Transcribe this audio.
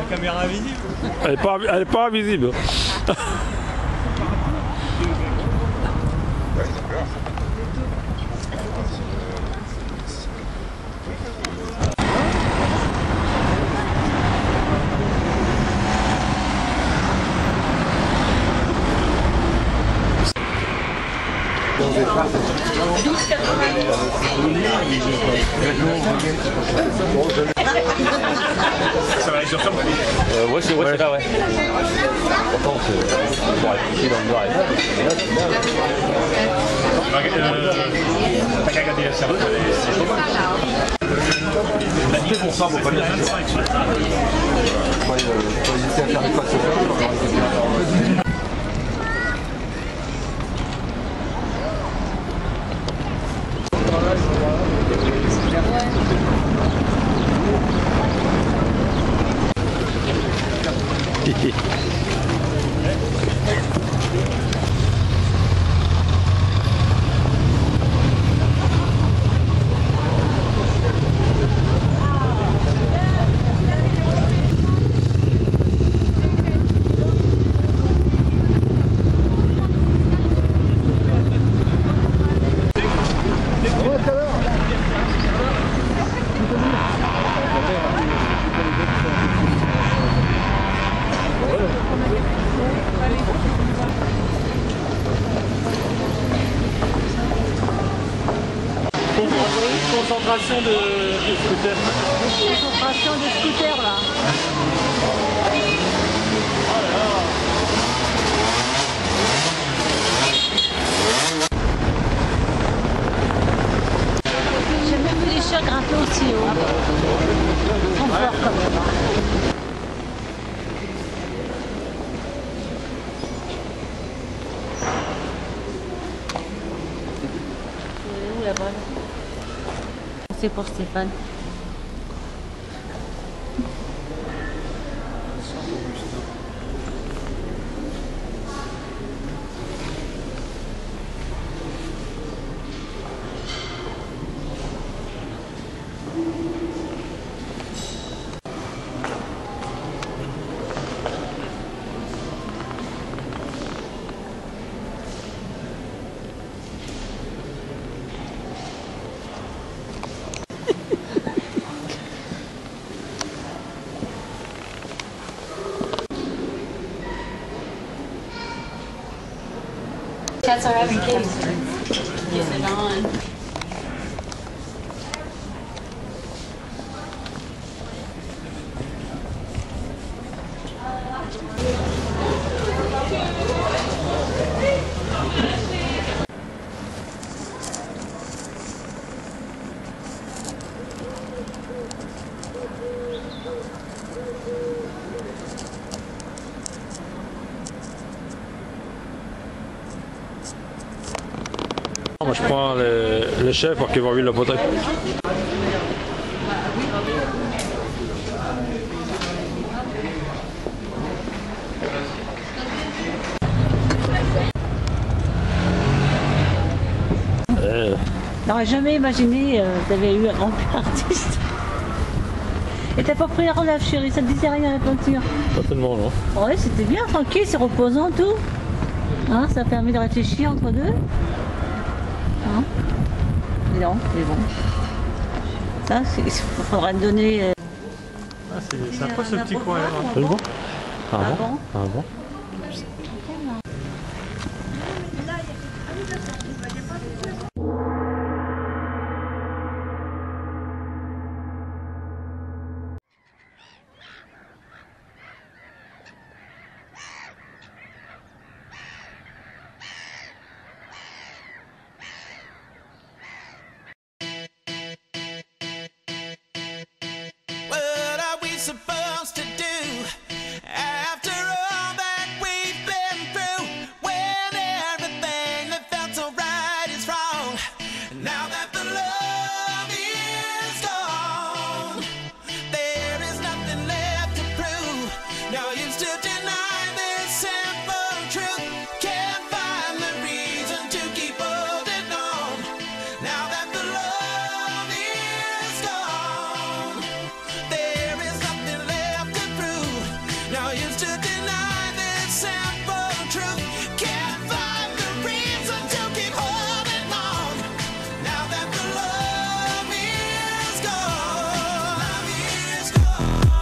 caméra invisible. Elle est pas invisible. Ça va aller sur ça. Ouais, c'est là, ouais. Pourtant, c'est pour être ici dans le noir et T'as qu'à regarder la serveuse, c'est chaud. C'est pour ça, pour pas dire ça. Faut hésiter à faire des passes au Concentration de scooters. Concentration de scooters là. J'ai même vu les chiens grimper aussi haut. Ils sont forts quand même. C'est où la bonne? C'est pour Stéphane. Cats are having kids. Getting it on. Moi je prends le chef pour qu'il va vivre le poteau. J'aurais jamais imaginé que t'avais eu un grand artiste. Et t'as pas pris la relève chérie, ça te disait rien la peinture? Pas tellement non. Ouais, c'était bien, tranquille, c'est reposant tout. Hein, ça a permis de réfléchir entre deux. Hein? Et non, mais bon. Ça, il faudra te donner... Ah, c'est sympa ce petit coin là. C'est bon? Ah Ah bon? bon? Ah bon? What are we supposed to do after all that Bye.